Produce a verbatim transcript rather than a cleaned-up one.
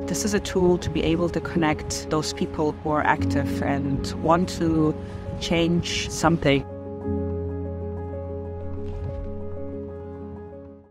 this is a tool to be able to connect those people who are active and want to change something.